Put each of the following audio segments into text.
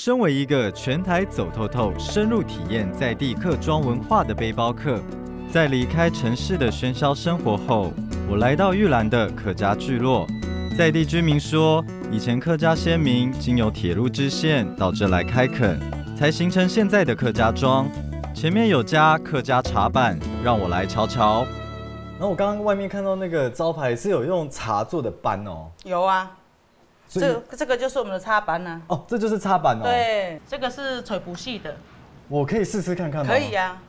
身为一个全台走透透、深入体验在地客庄文化的背包客，在离开城市的喧嚣生活后，我来到玉兰的客家聚落。在地居民说，以前客家先民经由铁路支线到这来开垦，才形成现在的客家庄。前面有家客家茶板，让我来瞧瞧。然后我刚刚外面看到那个招牌是有用茶做的板哦。 有啊。这个就是我们的插板啊。 哦，这就是插板哦。 对，这个是吹不细的。 我可以试试看看吗？ 可以呀。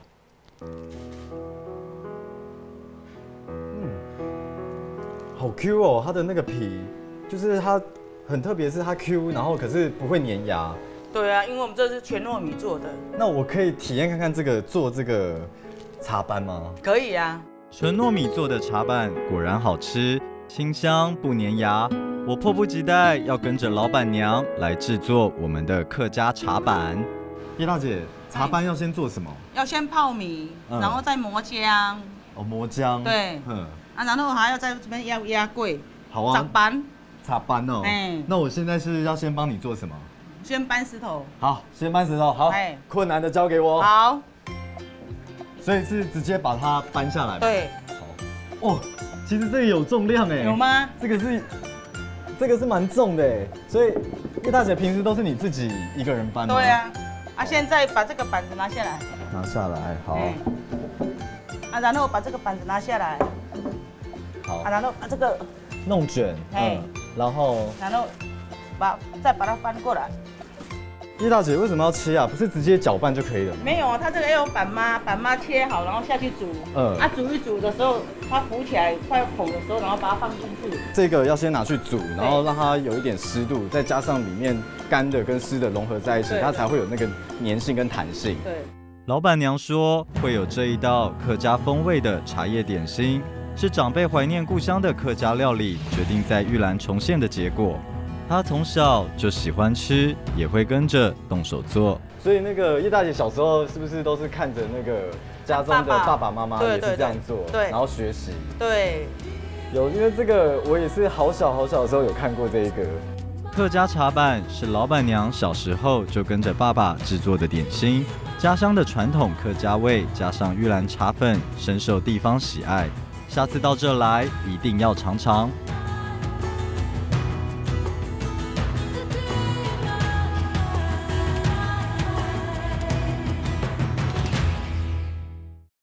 好 Q 哦，它的那个皮，就是它很特别，是它 Q， 然后可是不会粘牙。 对啊，因为我们这是全糯米做的。 那我可以体验看看做这个茶板吗？ 可以啊。 纯糯米做的茶板果然好吃，清香不粘牙。我迫不及待要跟着老板娘来制作我们的客家茶板。叶大姐，茶板要先做什么？ 要先泡米，然后再磨浆。 哦，磨浆。 对。然后还要在这边压柜。 好啊。 茶板。 茶板哦。那我现在是要先帮你做什么？ 先搬石头。 好，先搬石头。好。困难的交给我。 好。 所以是直接把它搬下来。 对。 好。哦，其实这个有重量哎。 有吗？ 这个是蛮重的哎，所以叶大姐平时都是你自己一个人搬吗？ 对啊。现在把这个板子拿下来。 拿下来，好。 然后把这个板子拿下来。 好。 然后把这个弄卷。然后再把它翻过来。 叶大姐为什么要切啊？不是直接搅拌就可以了吗？ 没有啊，它这个要用板妈切好，然后下去煮。煮一煮的时候，它浮起来快要蓬的时候，然后把它放进去。 这个要先拿去煮，然后让它有一点湿度，再加上里面干的跟湿的融合在一起，它才会有那个粘性跟弹性。 对。 老板娘说会有这一道客家风味的茶叶点心，是长辈怀念故乡的客家料理，决定在玉兰重现的结果。他从小就喜欢吃，也会跟着动手做。所以那个叶大姐小时候是不是都是看着那个家中的爸爸妈妈也是这样做， 对， 然后学习？ 对， 有，因为这个我也是好小的时候有看过这一个。客家茶板是老板娘小时候就跟着爸爸制作的点心，家乡的传统客家味加上玉兰茶粉，深受地方喜爱。下次到这来一定要尝尝。